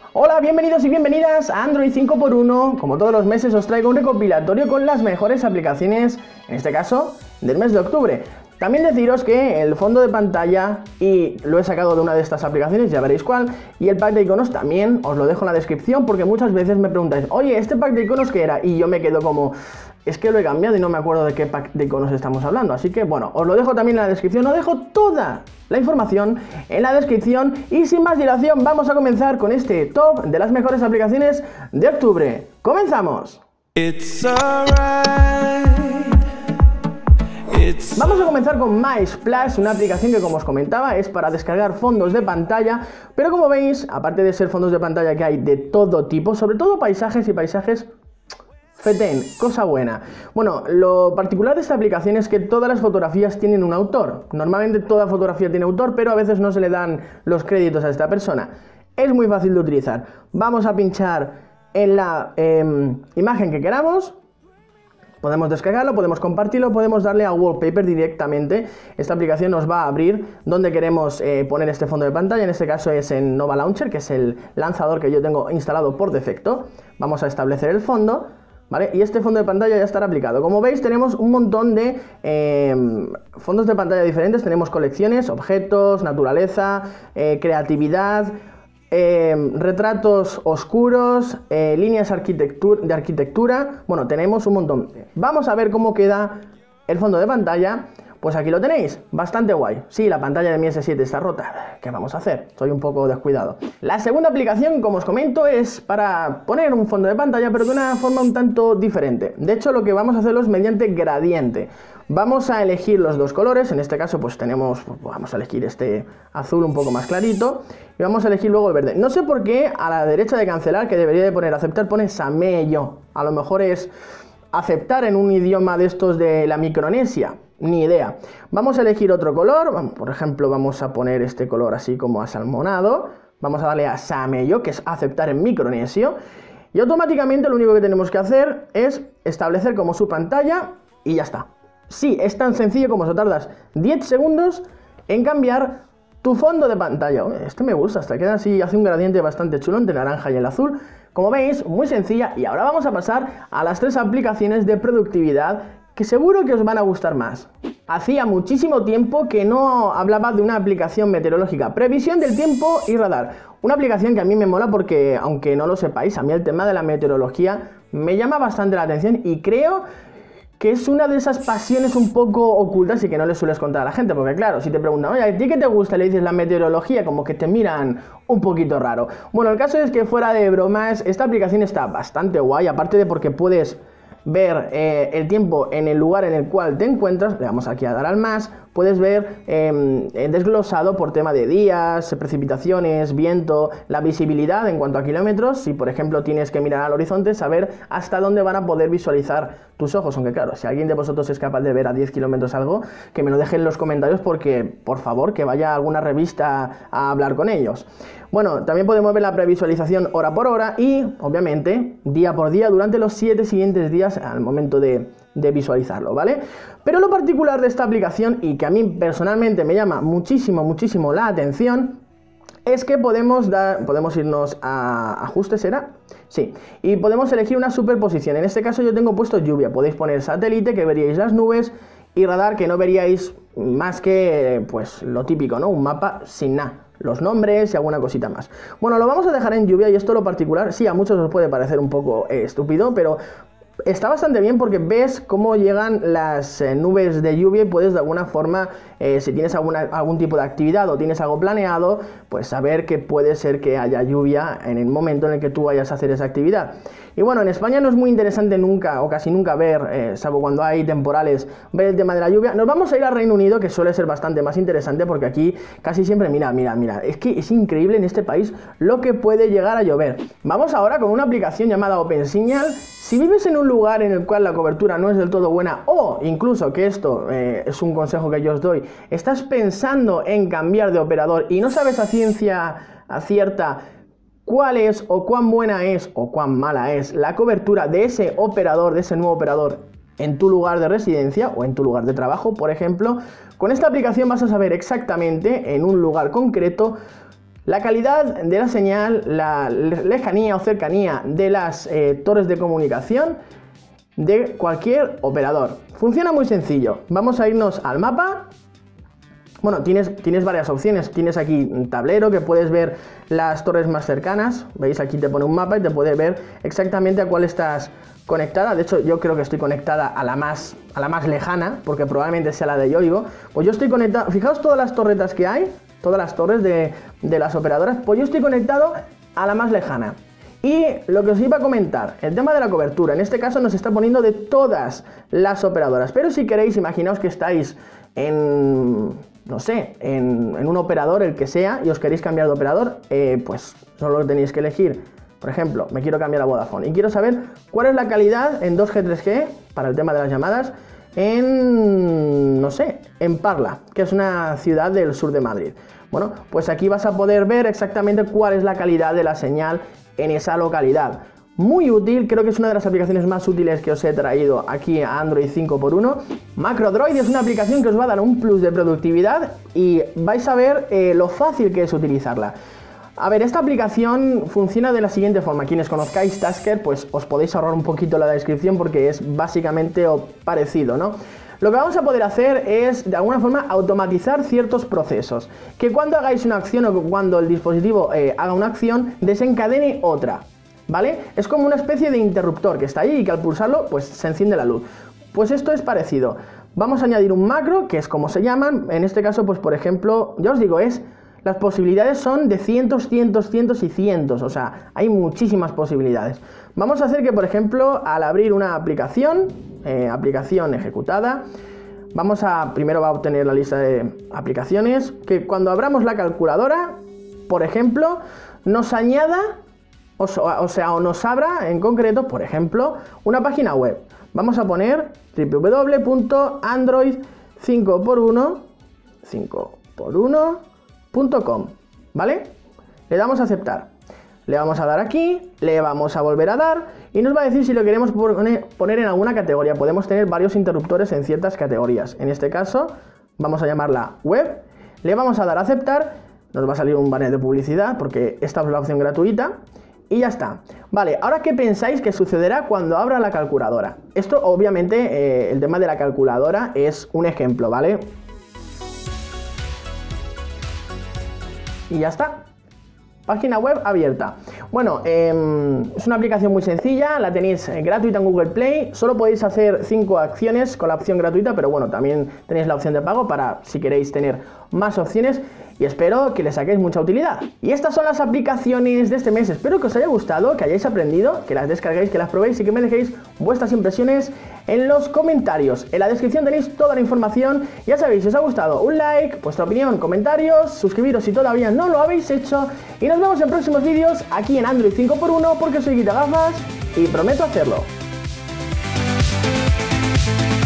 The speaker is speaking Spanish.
Hola, bienvenidos y bienvenidas a Android 5x1. Como todos los meses os traigo un recopilatorio con las mejores aplicaciones, en este caso, del mes de octubre. También deciros que el fondo de pantalla, y lo he sacado de una de estas aplicaciones, ya veréis cuál, y el pack de iconos también os lo dejo en la descripción, porque muchas veces me preguntáis, oye, ¿este pack de iconos qué era? Y yo me quedo como, es que lo he cambiado y no me acuerdo de qué pack de iconos estamos hablando. Así que bueno, os lo dejo también en la descripción, os dejo toda la información en la descripción. Y sin más dilación, vamos a comenzar con este top de las mejores aplicaciones de octubre. ¡Comenzamos! Vamos a comenzar con MySplash, una aplicación que, como os comentaba, es para descargar fondos de pantalla, pero como veis, aparte de ser fondos de pantalla que hay de todo tipo, sobre todo paisajes y paisajes fetén, cosa buena. Bueno, lo particular de esta aplicación es que todas las fotografías tienen un autor. Normalmente toda fotografía tiene autor, pero a veces no se le dan los créditos a esta persona. Es muy fácil de utilizar. Vamos a pinchar en la imagen que queramos. Podemos descargarlo, podemos compartirlo, podemos darle a Wallpaper directamente. Esta aplicación nos va a abrir donde queremos poner este fondo de pantalla. En este caso es en Nova Launcher, que es el lanzador que yo tengo instalado por defecto. Vamos a establecer el fondo, ¿vale? Y este fondo de pantalla ya estará aplicado. Como veis, tenemos un montón de fondos de pantalla diferentes. Tenemos colecciones, objetos, naturaleza, creatividad, retratos oscuros, líneas de arquitectura. Bueno, tenemos un montón. Vamos a ver cómo queda el fondo de pantalla. Pues aquí lo tenéis, bastante guay. Sí, la pantalla de mi S7 está rota. ¿Qué vamos a hacer? Soy un poco descuidado. La segunda aplicación, como os comento, es para poner un fondo de pantalla, pero de una forma un tanto diferente. De hecho, lo que vamos a hacerlo es mediante gradiente. Vamos a elegir los dos colores. En este caso, pues vamos a elegir este azul un poco más clarito. Y vamos a elegir luego el verde. No sé por qué a la derecha de cancelar, que debería de poner aceptar, pone Samello. A lo mejor es aceptar en un idioma de estos de la Micronesia. Ni idea. Vamos a elegir otro color. Por ejemplo, vamos a poner este color así como asalmonado. Vamos a darle a Samello, que es aceptar en micronesio. Y automáticamente lo único que tenemos que hacer es establecer como su pantalla y ya está. Sí, es tan sencillo como eso. Tardas 10 segundos en cambiar tu fondo de pantalla. Este me gusta, hasta queda así, hace un gradiente bastante chulo entre el naranja y el azul. Como veis, muy sencilla. Y ahora vamos a pasar a las 3 aplicaciones de productividad que seguro que os van a gustar más. Hacía muchísimo tiempo que no hablaba de una aplicación meteorológica. Previsión del tiempo y radar. Una aplicación que a mí me mola porque, aunque no lo sepáis, a mí el tema de la meteorología me llama bastante la atención y creo que es una de esas pasiones un poco ocultas y que no le sueles contar a la gente, porque claro, si te preguntan, oye, ¿a ti qué te gusta? Y le dices la meteorología, como que te miran un poquito raro. Bueno, el caso es que, fuera de bromas, esta aplicación está bastante guay, aparte de porque puedes ver el tiempo en el lugar en el cual te encuentras. Le damos aquí a dar al más. Puedes ver desglosado por tema de días, precipitaciones, viento, la visibilidad en cuanto a kilómetros. Si por ejemplo tienes que mirar al horizonte, saber hasta dónde van a poder visualizar tus ojos. Aunque claro, si alguien de vosotros es capaz de ver a 10 kilómetros algo, que me lo deje en los comentarios, porque por favor que vaya a alguna revista a hablar con ellos. Bueno, también podemos ver la previsualización hora por hora y obviamente día por día durante los 7 siguientes días al momento de visualizarlo, ¿vale? Pero lo particular de esta aplicación, y que a mí personalmente me llama muchísimo la atención, es que podemos irnos a ajustes, ¿era? Sí, y podemos elegir una superposición. En este caso yo tengo puesto lluvia. Podéis poner satélite, que veríais las nubes, y radar, que no veríais más que pues lo típico, ¿no? Un mapa sin nada, los nombres y alguna cosita más. Bueno, lo vamos a dejar en lluvia, y esto lo particular, sí, a muchos os puede parecer un poco estúpido, pero está bastante bien porque ves cómo llegan las nubes de lluvia y puedes de alguna forma, si tienes algún tipo de actividad o tienes algo planeado, pues saber que puede ser que haya lluvia en el momento en el que tú vayas a hacer esa actividad. Y bueno, en España no es muy interesante nunca o casi nunca ver, salvo cuando hay temporales, ver el tema de la lluvia. Nos vamos a ir a Reino Unido, que suele ser bastante más interesante porque aquí casi siempre, mira, es que es increíble en este país lo que puede llegar a llover. Vamos ahora con una aplicación llamada OpenSignal. Si vives en un lugar en el cual la cobertura no es del todo buena, o incluso, que esto es un consejo que yo os doy, estás pensando en cambiar de operador y no sabes a ciencia cierta cuál es o cuán buena es o cuán mala es la cobertura de ese operador, de ese nuevo operador en tu lugar de residencia o en tu lugar de trabajo, por ejemplo, con esta aplicación vas a saber exactamente en un lugar concreto la calidad de la señal, la lejanía o cercanía de las torres de comunicación de cualquier operador. Funciona muy sencillo. Vamos a irnos al mapa. Bueno, tienes varias opciones. Tienes aquí un tablero que puedes ver las torres más cercanas. ¿Veis? Aquí te pone un mapa y te puede ver exactamente a cuál estás conectada. De hecho, yo creo que estoy conectada a la más lejana, porque probablemente sea la de Yoigo. Pues yo estoy conectado. Fijaos todas las torretas que hay, todas las torres de las operadoras. Pues yo estoy conectado a la más lejana. Y lo que os iba a comentar, el tema de la cobertura. En este caso nos está poniendo de todas las operadoras. Pero si queréis, imaginaos que estáis en... no sé, en un operador, el que sea, y os queréis cambiar de operador, pues solo tenéis que elegir. Por ejemplo, me quiero cambiar a Vodafone y quiero saber cuál es la calidad en 2G, 3G, para el tema de las llamadas, en, no sé, en Parla, que es una ciudad del sur de Madrid. Bueno, pues aquí vas a poder ver exactamente cuál es la calidad de la señal en esa localidad. Muy útil, creo que es una de las aplicaciones más útiles que os he traído aquí a Android 5x1. MacroDroid es una aplicación que os va a dar un plus de productividad y vais a ver lo fácil que es utilizarla. A ver, esta aplicación funciona de la siguiente forma. Quienes conozcáis Tasker, pues os podéis ahorrar un poquito la descripción porque es básicamente parecido, ¿no? Lo que vamos a poder hacer es, de alguna forma, automatizar ciertos procesos. Que cuando hagáis una acción o cuando el dispositivo haga una acción, desencadene otra. ¿Vale? Es como una especie de interruptor que está ahí y que al pulsarlo, pues se enciende la luz. Pues esto es parecido. Vamos a añadir un macro, que es como se llaman. En este caso, pues por ejemplo, ya os digo, las posibilidades son de cientos, cientos, cientos y cientos. O sea, hay muchísimas posibilidades. Vamos a hacer que, por ejemplo, al abrir una aplicación, aplicación ejecutada, primero va a obtener la lista de aplicaciones, que cuando abramos la calculadora, por ejemplo, nos añada... O sea, nos abra en concreto, por ejemplo, una página web. Vamos a poner www.android5x1.com, ¿vale? Le damos a aceptar. Le vamos a dar aquí, le vamos a volver a dar y nos va a decir si lo queremos poner en alguna categoría. Podemos tener varios interruptores en ciertas categorías. En este caso, vamos a llamarla web. Le vamos a dar a aceptar. Nos va a salir un banner de publicidad porque esta es la opción gratuita. Y ya está. Vale, ahora ¿qué pensáis que sucederá cuando abra la calculadora? Esto obviamente, el tema de la calculadora es un ejemplo, ¿vale? Y ya está. Página web abierta. Bueno, es una aplicación muy sencilla, la tenéis gratuita en Google Play. Solo podéis hacer 5 acciones con la opción gratuita, pero bueno, también tenéis la opción de pago para si queréis tener más opciones. Y espero que le saquéis mucha utilidad. Y estas son las aplicaciones de este mes. Espero que os haya gustado, que hayáis aprendido, que las descarguéis, que las probéis y que me dejéis vuestras impresiones en los comentarios. En la descripción tenéis toda la información. Ya sabéis, si os ha gustado, un like, vuestra opinión, comentarios, suscribiros si todavía no lo habéis hecho. Y nos vemos en próximos vídeos aquí en Android 5x1 porque soy Quitagafas y prometo hacerlo.